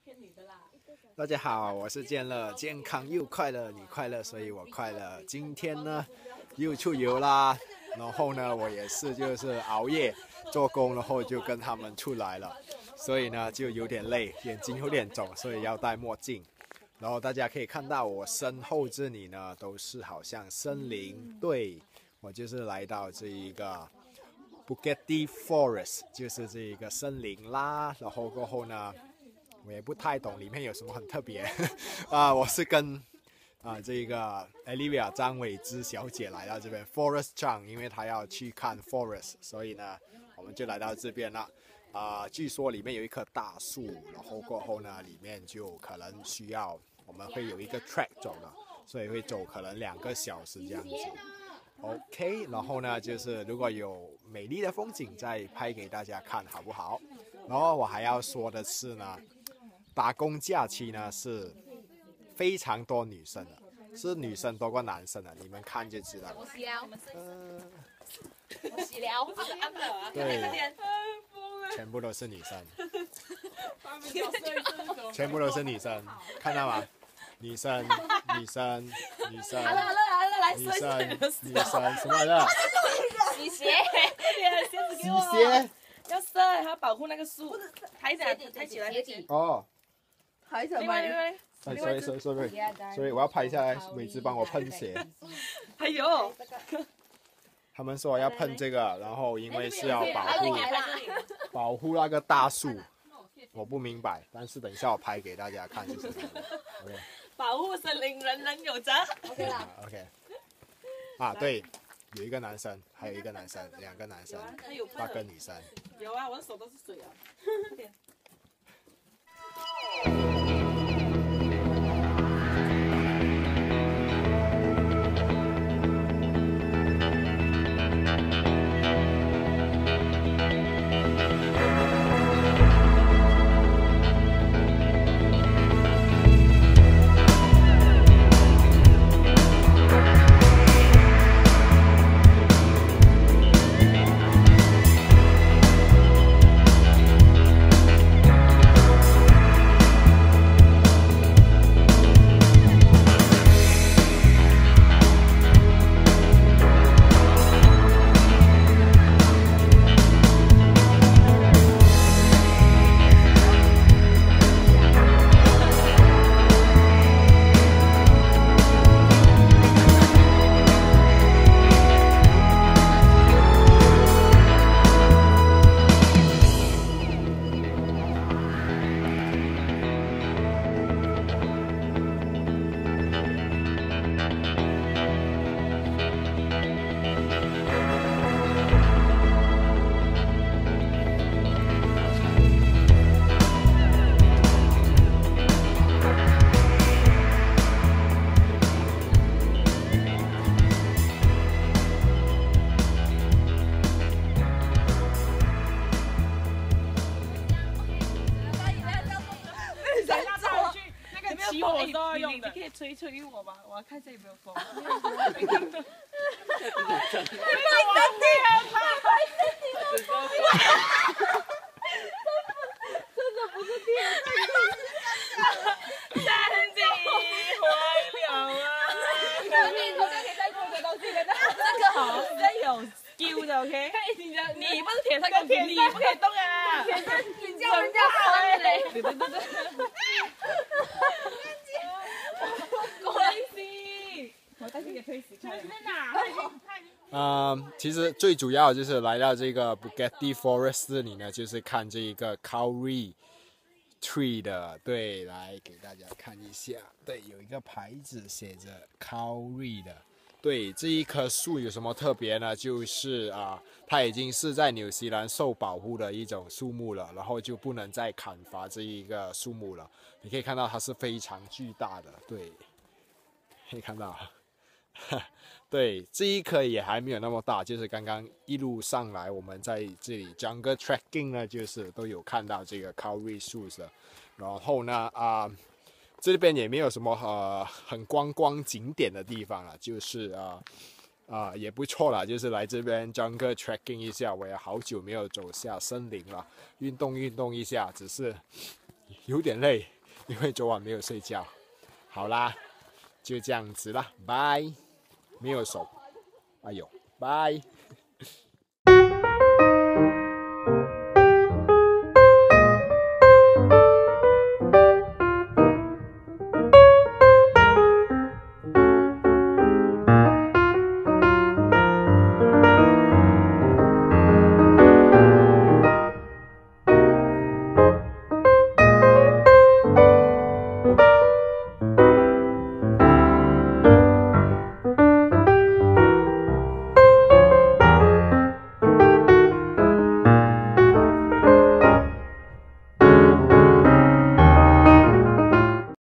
大家好，我是健乐，健康又快乐，你快乐，所以我快乐。今天呢，又出游啦，然后呢，我也是就是熬夜做工，然后就跟他们出来了，所以呢就有点累，眼睛有点肿，所以要戴墨镜。然后大家可以看到我身后这里呢，都是好像森林，对，我就是来到这一个 Bukit Forest， 就是这一个森林啦。然后过后呢，我也不太懂里面有什么很特别我是跟这个 Olivia 张伟芝小姐来到这边 Forest Chang， 因为她要去看 Forest， 所以呢我们就来到这边了。据说里面有一棵大树，然后过后呢里面就可能需要我们会有一个 track 走的，所以会走可能2个小时这样子。OK， 然后呢就是如果有美丽的风景再拍给大家看好不好？然后我还要说的是呢，打工假期呢是非常多女生的，是女生多过男生的，你们看就知道了。 我洗了， 对，全部都是女生，全部都是女生，看到吗？女生，女生，女生，女生，女生，什么的？ 洗鞋， 洗鞋。 要射，还要保护那个树，抬起来，抬起来。 哦。 抬起来。另外。 所以我要拍下来，伟芝帮我喷血。 哎呦！ 他们说要喷这个，然后因为是要保护那个大树，我不明白，但是等一下我拍给大家看就是了。OK。 保护森林，人人有责。 OK 啦。 OK。对，有一个男生，还有一个男生，2个男生，8个女生。 有啊，我的手都是水啊。快点。你可以吹我吗？我要看一下有没有风。真的不是电，三级坏了啊！ 你头上可以再做个东西的， 这个好，这有 skill 的 ，OK？ 你不是铁三公主，你不可以动啊！ 你叫人家生嘞！ 对。我带去给推死看。 其实最主要就是来到这个 Bukit Forest 这里呢，就是看这一个 Kauri Tree 的，对，来给大家看一下，对，有一个牌子写着 Kauri 的，对，这一棵树有什么特别呢？就是它已经是在纽西兰受保护的一种树木了，然后就不能再砍伐这一个树木了。你可以看到它是非常巨大的，对，可以看到。对，这一棵也还没有那么大，就是刚刚一路上来，我们在这里 jungle trekking 呢，就是都有看到这个 kauri 树的。然后呢，这边也没有什么很观光景点的地方了，就是也不错啦，就是来这边 jungle trekking 一下。我也好久没有走下森林了，运动一下，只是有点累， 因为昨晚没有睡觉。好啦，就这样子啦，拜。没有手，哎呦，拜。